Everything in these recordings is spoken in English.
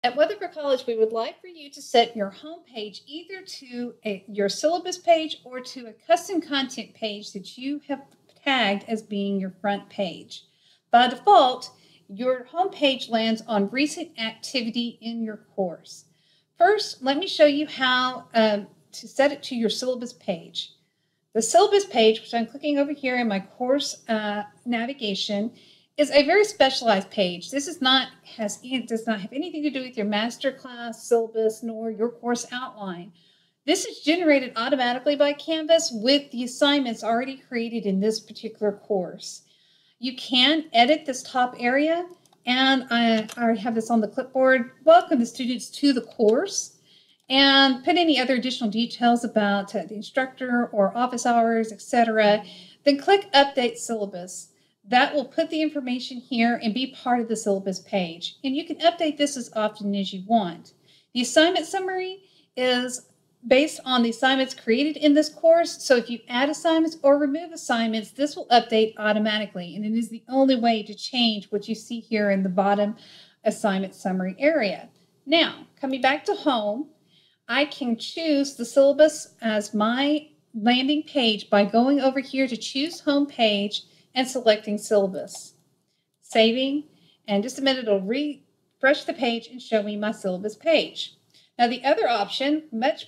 At Weatherford College, we would like for you to set your home page either to your syllabus page or to a custom content page that you have tagged as being your front page. By default, your home page lands on recent activity in your course. First, let me show you how to set it to your syllabus page. The syllabus page, which I'm clicking over here in my course navigation, is a very specialized page. This does not have anything to do with your master class syllabus nor your course outline. This is generated automatically by Canvas with the assignments already created in this particular course. You can edit this top area, and I already have this on the clipboard. Welcome the students to the course, and put any other additional details about the instructor or office hours, etc. Then click Update Syllabus. That will put the information here and be part of the syllabus page. And you can update this as often as you want. The assignment summary is based on the assignments created in this course. So if you add assignments or remove assignments, this will update automatically. And it is the only way to change what you see here in the bottom assignment summary area. Now, coming back to home, I can choose the syllabus as my landing page by going over here to choose home page and selecting syllabus, saving, and just a minute it'll refresh the page and show me my syllabus page. Now the other option,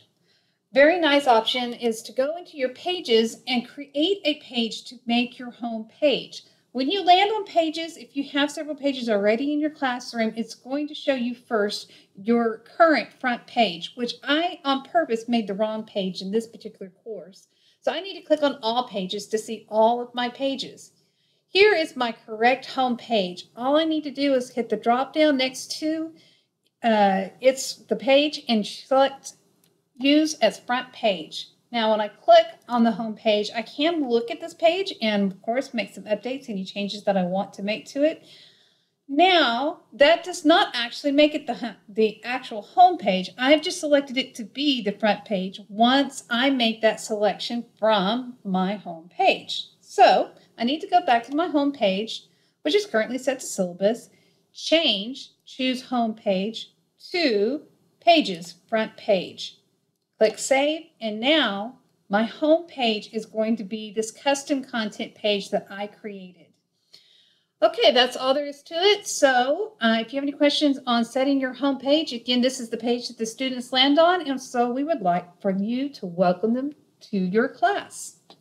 very nice option, is to go into your pages and create a page to make your home page. When you land on pages, if you have several pages already in your classroom, it's going to show you first your current front page, which I on purpose made the wrong page in this particular course. So I need to click on all pages to see all of my pages. Here is my correct home page. All I need to do is hit the drop down next to it's the page and select Use as Front Page. Now when I click on the home page, I can look at this page and of course make some updates, any changes that I want to make to it. Now that does not actually make it the actual home page. I've just selected it to be the front page once I make that selection from my home page. So I need to go back to my home page, which is currently set to syllabus, choose home page to pages, front page. Click save, and now my home page is going to be this custom content page that I created. Okay, that's all there is to it. So if you have any questions on setting your home page, again, this is the page that the students land on, and so we would like for you to welcome them to your class.